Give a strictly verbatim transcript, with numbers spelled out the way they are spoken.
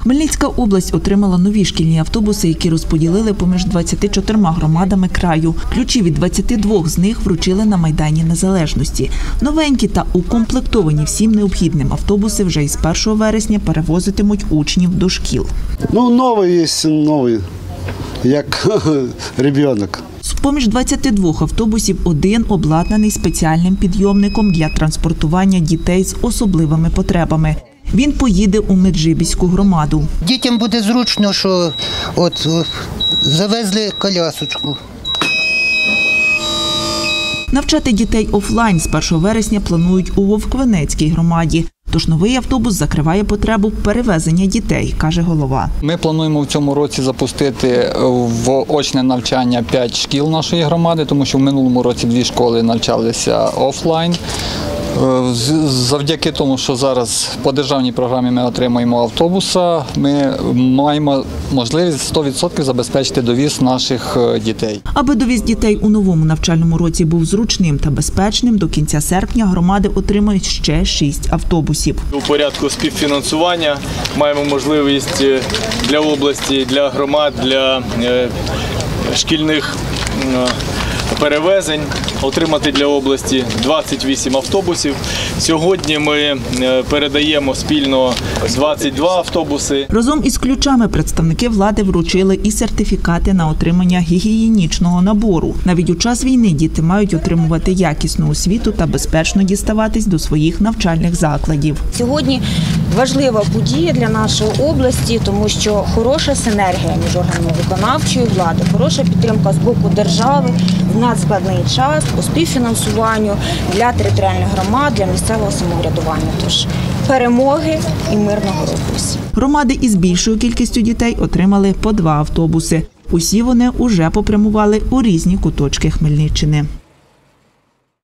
Хмельницька область отримала нові шкільні автобуси, які розподілили поміж двадцятьма чотирма громадами краю. Ключі від двадцяти двох з них вручили на Майдані Незалежності. Новенькі та укомплектовані всім необхідним автобуси вже із першого вересня перевозитимуть учнів до шкіл. Ну, новий є, новий, як ребенок. З-поміж двадцяти двох автобусів один обладнаний спеціальним підйомником для транспортування дітей з особливими потребами. Він поїде у Меджибіську громаду. Дітям буде зручно, що от завезли колясочку. Навчати дітей офлайн з першого вересня планують у Вовквинецькій громаді. Тож новий автобус закриває потребу перевезення дітей, каже голова. Ми плануємо в цьому році запустити в очне навчання п'ять шкіл нашої громади, тому що в минулому році дві школи навчалися офлайн. Завдяки тому, що зараз по державній програмі ми отримуємо автобуса, ми маємо можливість сто відсотків забезпечити довіз наших дітей. Аби довіз дітей у новому навчальному році був зручним та безпечним, до кінця серпня громади отримають ще шість автобусів. У порядку співфінансування маємо можливість для області, для громад, для шкільних перевезень отримати для області двадцять вісім автобусів. Сьогодні ми передаємо спільно двадцять два автобуси. Разом із ключами представники влади вручили і сертифікати на отримання гігієнічного набору. Навіть у час війни діти мають отримувати якісну освіту та безпечно діставатись до своїх навчальних закладів. Сьогодні важлива подія для нашої області, тому що хороша синергія між органами виконавчої влади, хороша підтримка з боку держави в надскладний час по співфінансуванню для територіальних громад, для місцевого самоврядування. Тож перемоги і мирного року всім. Громади із більшою кількістю дітей отримали по два автобуси. Усі вони уже попрямували у різні куточки Хмельниччини.